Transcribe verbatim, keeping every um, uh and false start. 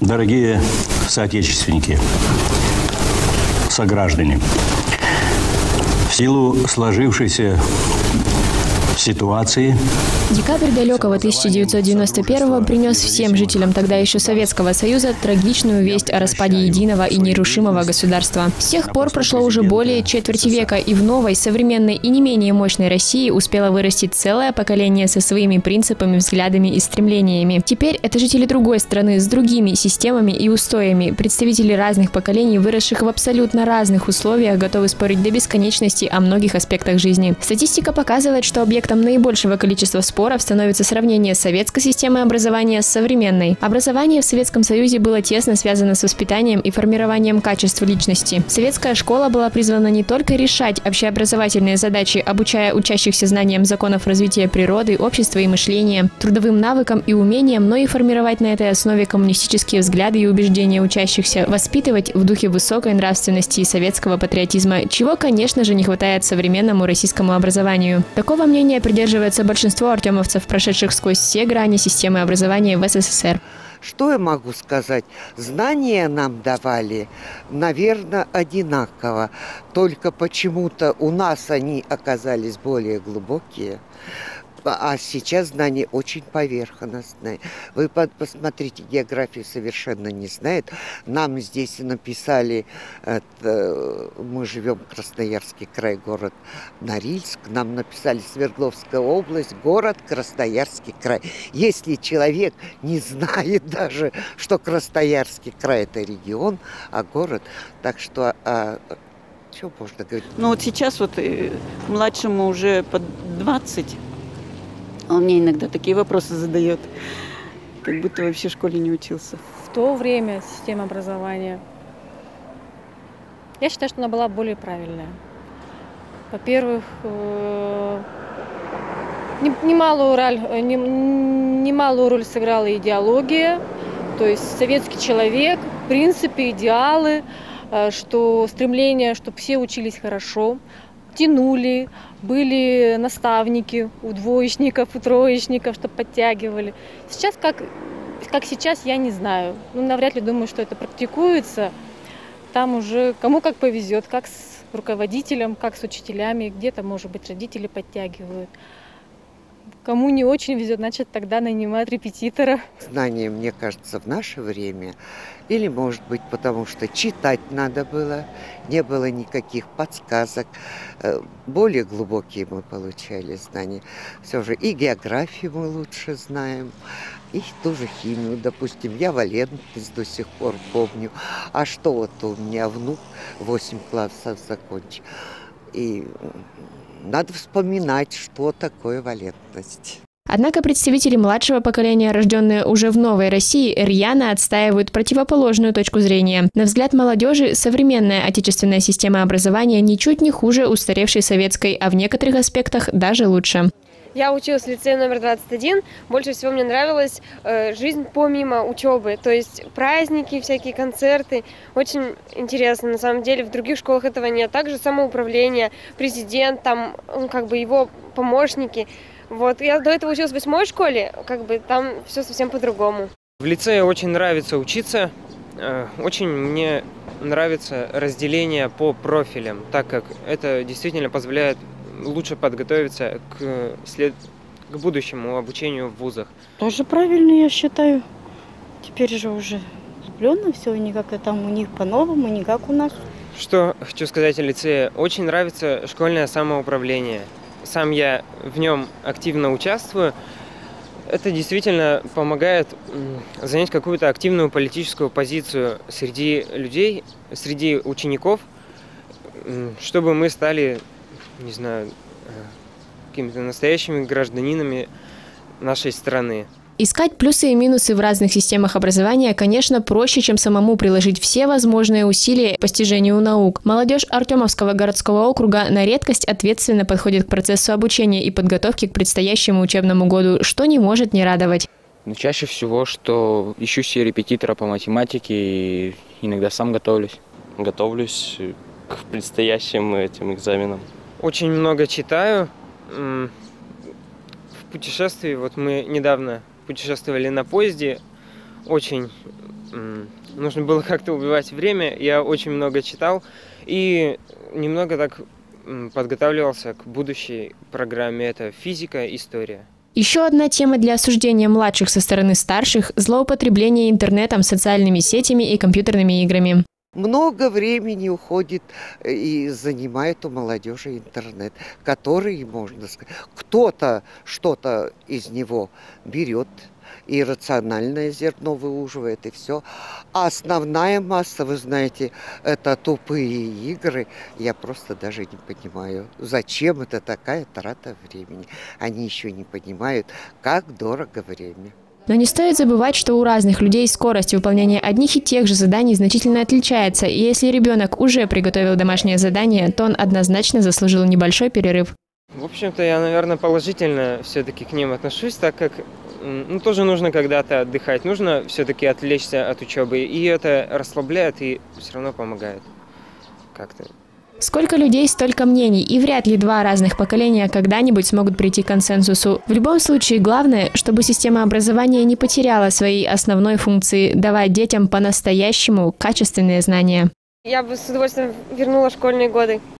Дорогие соотечественники, сограждане, в силу сложившейся ситуации. Декабрь далекого тысяча девятьсот девяносто первого принес всем жителям тогда еще Советского Союза трагичную весть о распаде единого и нерушимого государства. С тех пор прошло уже более четверти века, и в новой, современной и не менее мощной России успело вырасти целое поколение со своими принципами, взглядами и стремлениями. Теперь это жители другой страны с другими системами и устоями, представители разных поколений, выросших в абсолютно разных условиях, готовы спорить до бесконечности о многих аспектах жизни. Статистика показывает, что объектом наибольшего количества споров становится сравнение советской системы образования с современной. Образование в Советском Союзе было тесно связано с воспитанием и формированием качеств личности. Советская школа была призвана не только решать общеобразовательные задачи, обучая учащихся знаниям законов развития природы, общества и мышления, трудовым навыкам и умениям, но и формировать на этой основе коммунистические взгляды и убеждения учащихся, воспитывать в духе высокой нравственности и советского патриотизма, чего, конечно же, не хватает современному российскому образованию. Такого мнения придерживается большинство артемовцев, прошедших сквозь все грани системы образования в СССР. Что я могу сказать? Знания нам давали, наверное, одинаково. Только почему-то у нас они оказались более глубокие. А сейчас знания очень поверхностные. Вы посмотрите, географию совершенно не знает. Нам здесь написали, это, мы живем в Красноярский край, город Норильск. Нам написали Свердловская область, город Красноярский край. Если человек не знает даже, что Красноярский край – это регион, а город, так что… А, что можно говорить? Ну вот сейчас вот младшему уже под двадцать. Он мне иногда такие вопросы задает, как будто вообще в школе не учился. В то время система образования, я считаю, что она была более правильная. Во-первых, немалую роль, немалую роль сыграла идеология, то есть советский человек, принципы, идеалы, что стремление, чтобы все учились хорошо, тянули, были наставники у двоечников, у троечников, чтобы подтягивали. Сейчас, как, как сейчас, я не знаю. Ну, навряд ли думаю, что это практикуется. Там уже кому как повезет, как с руководителем, как с учителями. Где-то, может быть, родители подтягивают. Кому не очень везет, значит, тогда нанимают репетитора. Знания, мне кажется, в наше время, или, может быть, потому что читать надо было, не было никаких подсказок, более глубокие мы получали знания. Все же и географию мы лучше знаем, и ту же химию, допустим, я валентность до сих пор помню. А что вот у меня внук восемь классов закончил, и надо вспоминать, что такое валентность. Однако представители младшего поколения, рожденные уже в новой России, рьяно отстаивают противоположную точку зрения. На взгляд молодежи, современная отечественная система образования ничуть не хуже устаревшей советской, а в некоторых аспектах даже лучше. Я училась в лицее номер двадцать один. Больше всего мне нравилась э, жизнь помимо учебы. То есть праздники, всякие концерты. Очень интересно. На самом деле в других школах этого нет. Также самоуправление, президент, там как бы его помощники. Вот. Я до этого училась в восьмой школе. Как бы там все совсем по-другому. В лицее очень нравится учиться. Очень мне нравится разделение по профилям, так как это действительно позволяет лучше подготовиться к, след... к будущему обучению в вузах. Тоже правильно, я считаю. Теперь же уже влюбленно все, не как там у них по-новому, не как у нас. Что хочу сказать о лицее. Очень нравится школьное самоуправление. Сам я в нем активно участвую. Это действительно помогает занять какую-то активную политическую позицию среди людей, среди учеников, чтобы мы стали, не знаю, какими-то настоящими гражданинами нашей страны. Искать плюсы и минусы в разных системах образования, конечно, проще, чем самому приложить все возможные усилия к постижению наук. Молодежь Артемовского городского округа на редкость ответственно подходит к процессу обучения и подготовки к предстоящему учебному году, что не может не радовать. Ну, чаще всего, что ищу себе репетитора по математике и иногда сам готовлюсь. Готовлюсь к предстоящим этим экзаменам. Очень много читаю. В путешествии, вот мы недавно путешествовали на поезде, очень м, нужно было как-то убивать время. Я очень много читал и немного так м, подготавливался к будущей программе. Это физика, история. Еще одна тема для осуждения младших со стороны старших – злоупотребление интернетом, социальными сетями и компьютерными играми. Много времени уходит и занимает у молодежи интернет, который, можно сказать, кто-то что-то из него берет, и рациональное зерно выуживает, и все. А основная масса, вы знаете, это тупые игры. Я просто даже не понимаю, зачем это такая трата времени. Они еще не понимают, как дорого время. Но не стоит забывать, что у разных людей скорость выполнения одних и тех же заданий значительно отличается, и если ребенок уже приготовил домашнее задание, то он однозначно заслужил небольшой перерыв. В общем-то, я, наверное, положительно все-таки к ним отношусь, так как ну, тоже нужно когда-то отдыхать, нужно все-таки отвлечься от учебы, и это расслабляет и все равно помогает как-то. Сколько людей, столько мнений, и вряд ли два разных поколения когда-нибудь смогут прийти к консенсусу. В любом случае, главное, чтобы система образования не потеряла своей основной функции – давать детям по-настоящему качественные знания. Я бы с удовольствием вернула школьные годы.